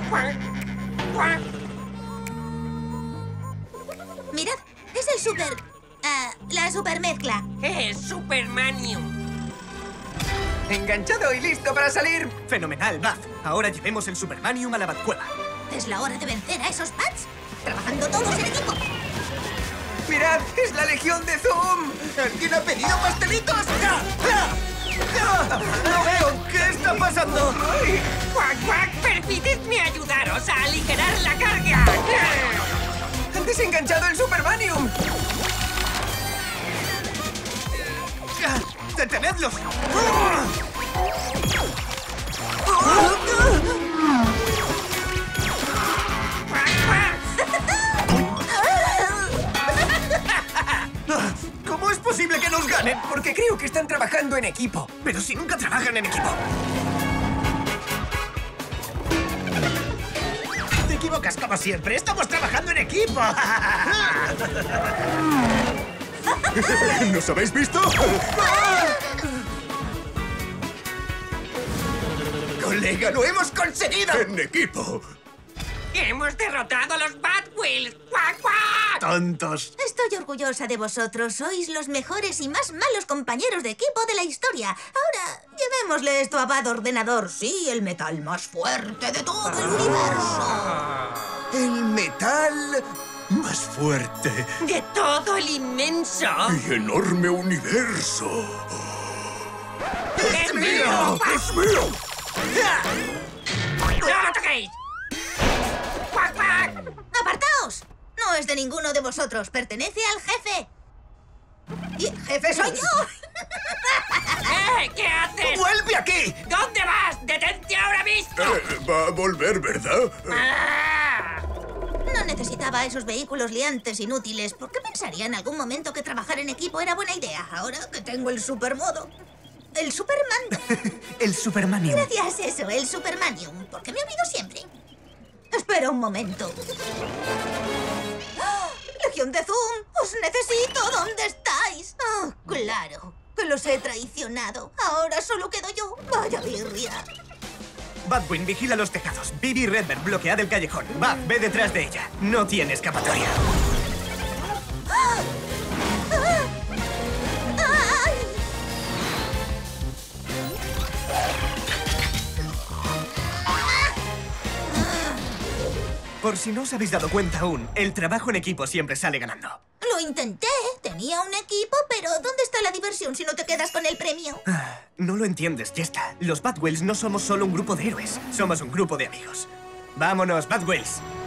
Mirad, es el super... la supermezcla. ¡Es Supermanium! ¡Enganchado y listo para salir! ¡Fenomenal, Buff! Ahora llevemos el Supermanium a la Batcueva. ¿Es la hora de vencer a esos Bats? Trabajando todos en equipo. ¡Mirad! ¡Es la Legión de Zoom! ¿Alguien ha pedido pastelitos? ¡Ya! ¡Ya! ¡Ya! ¡No veo! ¿Qué está pasando? ¡Ay! ¡Cuac, cuac! ¡Permitidme ayudaros a aligerar la carga! ¡Han desenganchado el Supermanium! ¡Detenedlos! ¿Cómo es posible que nos ganen? Porque creo que están trabajando en equipo. Pero si nunca trabajan en equipo. Te equivocas como siempre. Estamos trabajando en equipo. ¿Nos habéis visto? ¡Colega, lo hemos conseguido! ¡En equipo! ¡Hemos derrotado a los Batwheels! ¡Cuac, cuac! ¡Tontos! Estoy orgullosa de vosotros. Sois los mejores y más malos compañeros de equipo de la historia. Ahora, llevémosle esto a Bad Ordenador. Sí, el metal más fuerte de todo el universo. El metal más fuerte ¡De todo el inmenso! y enorme universo. ¡Es mío! ¡Es mío! ¡No lo toquéis! ¡Cuac, cuac! ¡Apartaos! No es de ninguno de vosotros. Pertenece al jefe. Y el jefe soy yo. ¿Qué haces? ¡Vuelve aquí! ¿Dónde vas? ¡Detente ahora mismo! Va a volver, ¿verdad? ¡Ah! No necesitaba esos vehículos liantes inútiles. ¿Por qué pensaría en algún momento que trabajar en equipo era buena idea? Ahora que tengo el supermodo. El Superman. El Supermanium. Gracias, eso, el Supermanium. Porque me olvido siempre. Espera un momento. ¡Ah! ¡Legión de Zoom! ¡Os necesito! ¿Dónde estáis? ¡Oh, claro! Que los he traicionado. Ahora solo quedo yo. ¡Vaya birria! Batwing, vigila los tejados. Bibi y Redbird, bloquead el callejón. Buff, ve detrás de ella. No tiene escapatoria. ¡Ah! ¡Ah! ¡Ay! Por si no os habéis dado cuenta aún, el trabajo en equipo siempre sale ganando. Lo intenté. Tenía un equipo, pero ¿dónde está la diversión si no te quedas con el premio? No lo entiendes, Jesta. Los Batwheels no somos solo un grupo de héroes. Somos un grupo de amigos. ¡Vámonos, Batwheels!